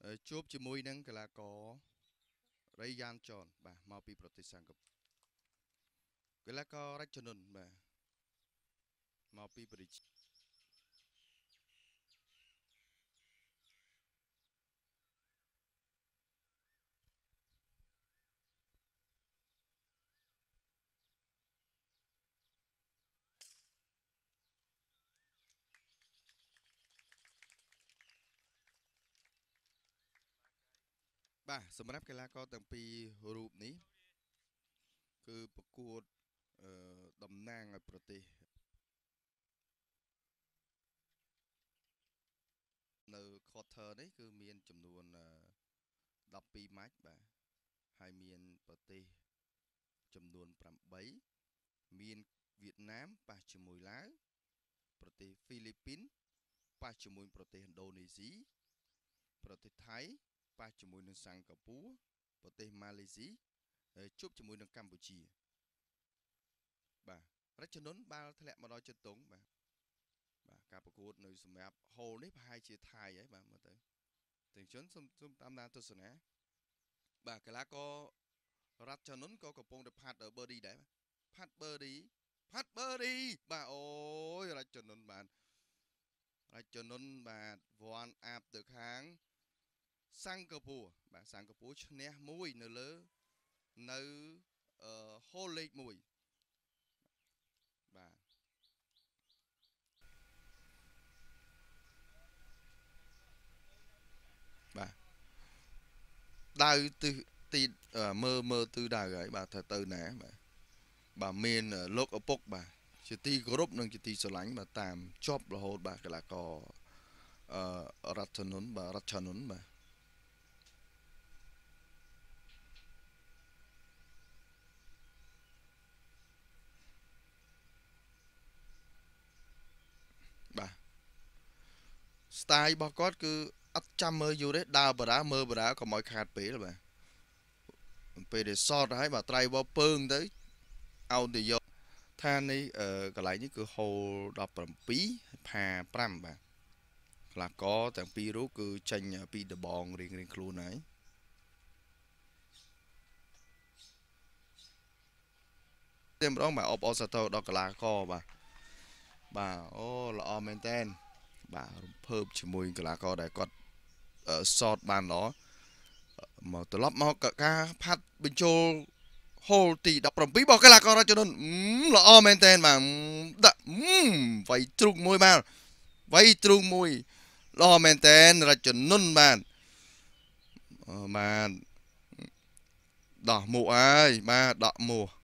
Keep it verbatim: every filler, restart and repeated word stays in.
ជួបជាមួយនឹងកីឡាករ Ryan John បាទមកពីប្រទេសសិង្ហបុរីកីឡាករ Rachanun បាទមកពីប្រទេសបាទសម្រាប់កីឡាករទាំងពីររូបនេះគឺប្រកួតអឺតំណាងឲ្យប្រទេសនៅ quarter នេះគឺមានចំនួនដប់ពីរម៉ាច់បាទហើយមានប្រទេសចំនួនប្រាំបីមានវៀតណាមប៉ះជាមួយឡាវប្រទេសហ្វីលីពីនប៉ះជាមួយប្រទេសឥណ្ឌូនេស៊ីប្រទេសថៃប៉ះជាមួយនឹងសិង្ហបុរីប្រទេសម៉ាឡេស៊ីហើយជួបជាមួយនឹងកម្ពុជាបាទរចនុនបាល់ធ្លាក់មកដល់ជើងតុងបាទបាទការប្រកួតនៅសម្រាប់ហូលនេះប្រហែលជាថៃហើយបាទមើលទៅទាំងជនសូមសូមតាមដានទស្សនាបាទកីឡាកររចនុនក៏កំពុងតែផាត់បឺឌីដែរផាត់បឺឌីផាត់បឺឌីបាទអូយរចនុនបាទរចនុនបាទវាន់អាប់ទៅខាងសិង្ហបុរីបាទសិង្ហបុរីឈ្នះមួយនៅលើនៅអឺហូលលេខមួយបាទបាទដៅទិសទីមើលមើលទិសដៅហើយបាទថាទៅណាបាទបាទមានលោកឪពុកបាទជាទីគោរពនិងជាទីស្រឡាញ់បាទតាមជាប់រហូតបាទកីឡាករអឺរតនុនបាទរតនុនបាទបាទ style របស់គាត់គឺអត់ចាំមើលយូរទេដើរបារ៉ាមើលបារ៉ាកុំឲ្យខាតពេលបាទពេលដែលសតហើយបាទត្រៃវពើងទៅឲ្យទៅយកថានេះកន្លែងនេះគឺហូលដប់ប្រាំពីរផាប្រាំបាទកីឡាករទាំងពីររូបគឺចេញពីដបងរៀងរៀងខ្លួនហើយតែម្ដងបាទអបអរសាទរដល់កីឡាករបាទបាទអូល្អមែនតើបាទរំភើបជាមួយកីឡាករដែលគាត់សតបានល្អមកត្រឡប់មកការផាត់បញ្ចូលហូលទីដប់ប្រាំពីររបស់កីឡាកររចនុនល្អមែនតើបាទដាក់វាយទ្រូងមួយបាទវាយទ្រូងមួយល្អមែនតើរចនុនបាទបាទដោះមួកហើយបាទដកមួក